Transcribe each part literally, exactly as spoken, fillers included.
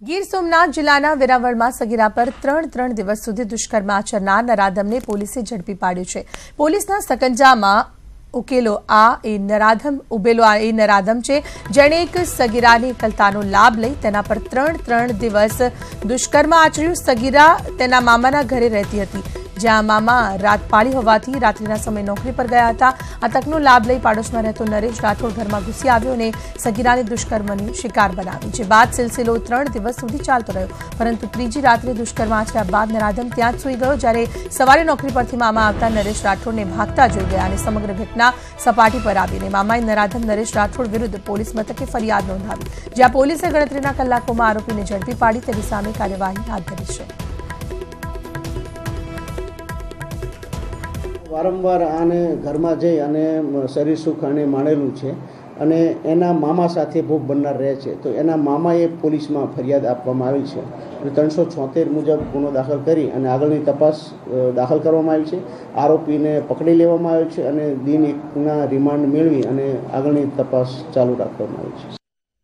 ગીર સોમનાથ જિલ્લાના વેરાવળમાં સગીરા પર ત્રણ ત્રણ દિવસ સુધી દુષ્કર્મ આચરનાર નરાધમને પોલીસે ઝડપી પાડ્યો છે। પોલીસના સકંજામાં ઉકેલો આ એ નરાધમ ઉભેલો આ એ નરાધમ છે, જેણે એક સગીરાની એકલતાનો લાભ લઈ તેના પર ત્રણ ત્રણ દિવસ દુષ્કર્મ આચર્યું। સગીરા તેના મામાના ઘરે રહેતી હતી, જ્યાં મામા રાત પાળી હોવાથી રાત્રિના સમયે નોકરી પર ગયા હતા। આ તકનો લાભ લઈ પાડોશમાં રહેતો નરેશ રાઠોડ ઘરમાં ઘૂસી આવ્યો અને સગીરાને દુષ્કર્મની શિકાર બનાવી, જે બાદ સિલસિલો ત્રણ દિવસ સુધી ચાલતો રહ્યો। પરંતુ ત્રીજી રાત્રે દુષ્કર્મ આચર્યા બાદ નરાધમ ત્યાં જ સૂઈ ગયો। જ્યારે સવારે નોકરી પરથી મામા આવતા નરેશ રાઠોડને ભાગતા જોઈ ગયા અને સમગ્ર ઘટના સપાટી પર આવીને મામાએ નરાધમ નરેશ રાઠોડ વિરુદ્ધ પોલીસ મથકે ફરિયાદ નોંધાવી, જ્યાં પોલીસે ગણતરીના કલાકોમાં આરોપીને ઝડપી પાડી તેની સામે કાર્યવાહી હાથ ધરી છે। वारंवार आने घर में जई अने शरीर सुख अने माणेलू छे अने एना मामा साथे भोग बननार रहे छे, तो एना मामाए पुलिस में फरियाद आपवामां आवी छे अने तीन सौ छोतेर मुजब गुनो दाखल करी अने आगळनी तपास दाखल करवामां आवी छे। आरोपीने पकड़ी लेवामां आव्यो छे अने दिन एकना रिमांड मेळवी अने आगळनी तपास चालू राखवामां आवी छे।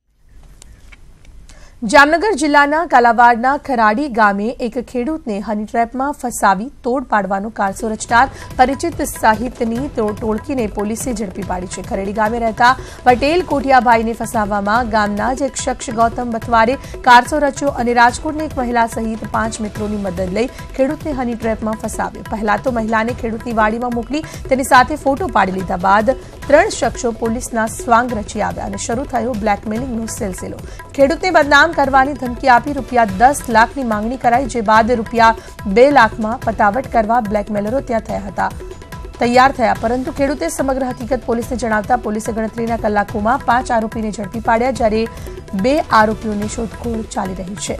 जामनगर जिल्लाना कालावाड़ना खराड़ी गामे एक खेडूतने हनी ट्रेपमां फसावी तोड़ पाडवानो कारસો रचनार परिचित साहित्यनी टोळकीने पोलीसे झड़पी पाड़ी छे। खरेड़ी गामे रहता पटेल कोठियाभाईने फसाववामां गामना ज एक शख्स गौतम बथवारे कारસો रच्यो अने राजकोटनी एक महिला सहित पांच मित्रोनी मदद लई खेडूतने हनी ट्रेपमां फसाव्यो। पहला तो महिलाने खेडूतनी वाડીमां मोकली तेनी साथे फोटो पाड़ी लीधा बाद त्रण शख्सो पोलीसना स्वांग रची આવ્યા અને શરૂ થયો બ્લેકમેલિંગનો સિલસિલો। ખેડૂતને બદનામ करवानी धमकी आपी रूपिया दस लाख की मांगणी कराई, जे बाद रूपिया बे लाख में पतावट करवा ब्लेकमेलरो त्यां थया हता तैयार थया, परंतु खेडूते समग्र हकीकत पोलीसने जणावता पोलीसे गणतरीना कलाकोमां पांच आरोपीने झड़पी पाड्या, ज्यारे बे आरोपीओनी शोधखोळ चाली रही छे।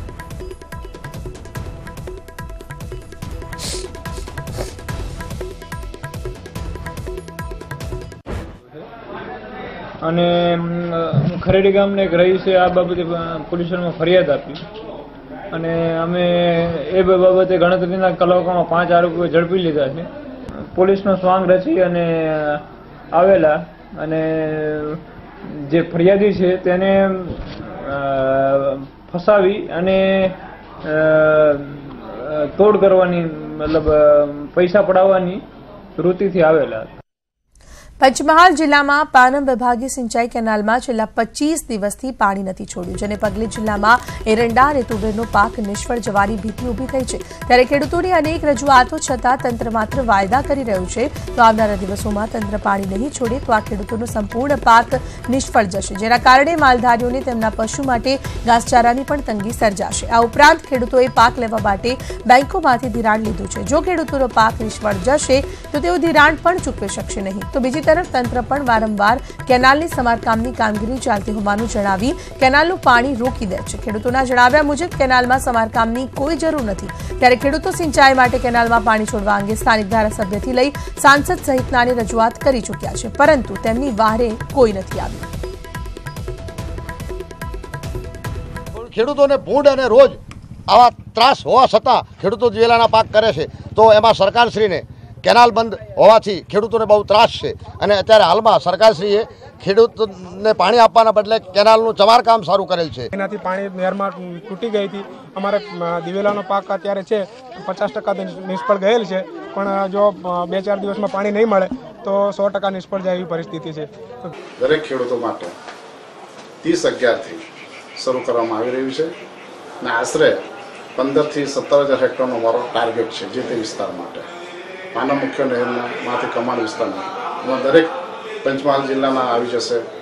અને ખરેડી ગામને એક રહીશે આ બાબતે પોલીસમાં ફરિયાદ આપી અને અમે એ બાબતે ગણતરીના કલાકોમાં પાંચ આરોપીઓ ઝડપી લીધા છે। પોલીસનો સ્વાંગ રચી અને આવેલા અને જે ફરિયાદી છે તેને ફસાવી અને તોડ કરવાની મતલબ પૈસા પડાવવાની વૃત્તિથી આવેલા। पंचमहाल जिला में पानम विभागे सिंचाई केनाल में छेल्ला पच्चीस दिवसथी पाणी नहीं छोड्યું, जेने पगले जिला में एरंडा और तुवेरनो पाक निष्फळ जवानी भीति उभी थई छे। त्यारे खेडूतोनी अनेक रजूआतो छतां तंत्र मात्र वायदा करी रह्युं छे, तो आवनारा दिवसोमां तंत्र पाणी नहीं छोड़े तो आ खेडूतोनो संपूर्ण पाक निष्फळ जशे, जेना कारणे मालधारीओने तेमना पशु माटे घासचारानी पण तंगी सर्जाशे। आ उपरांत खेडूतोए पाक लेवा माटे बेंकोमांथी धिराण लीधुं छे। जो खेडूतोनो पाक निष्फळ जशे तो तेओ धिराण पण चूकवी शकशे नहीं। तो बीजी तरफ तंत्र पण वारंवार केनालनी समारकामनी कामगीरी चालती होवानुं जणावी केनालनुं पाणी रोकी दे छे। खेडूतोना जणाव्या मुजब केनालमां समारकामनी कोई जरूर नथी, त्यारे खेडूतो सिंचाई माटे केनालमां पाणी छोडवा अंगे स्थानिक धारासभ्यथी लई सांसद सहितनाने रजूआत करी चूक्या छे, परंतु તેમની વારે કોઈ નથી આવ્યું। ખેડૂતોને ભૂંડ અને રોજ આવા ત્રાસ હોવા છતાં ખેડૂતો દિવેલાના પાક કરે છે, તો એમાં સરકારશ્રીને કેનાલ બંધ હોવાથી ખેડૂતોને બહુ ત્રાસ છે અને અત્યારે હાલમાં સરકારશ્રીએ ખેડૂતોને પાણી આપવાના બદલે કેનાલનું સમારકામ સારું કરેલ છે। એનાથી પાણી નહેરમાં તૂટી ગઈ હતી। અમારે દિવેલાનો પાક અત્યારે છે પચાસ ટકા નિષ્ફળ ગયેલ છે, પણ જો બે ચાર દિવસમાં પાણી નહીં મળે તો સો ટકા નિષ્ફળ જાય એવી પરિસ્થિતિ છે। દરેક ખેડૂતો માટે ત્રીસ અગિયારથી શરૂ કરવામાં આવી રહ્યું છે અને આશરે પંદરથી સત્તર હજાર હેક્ટરનો મારો ટાર્ગેટ છે જે તે વિસ્તાર માટે। પાનમ મુખ્ય નહેરમાંથી કમાડ વિસ્તારમાં દરેક પંચમહાલ જિલ્લામાં આવી જશે।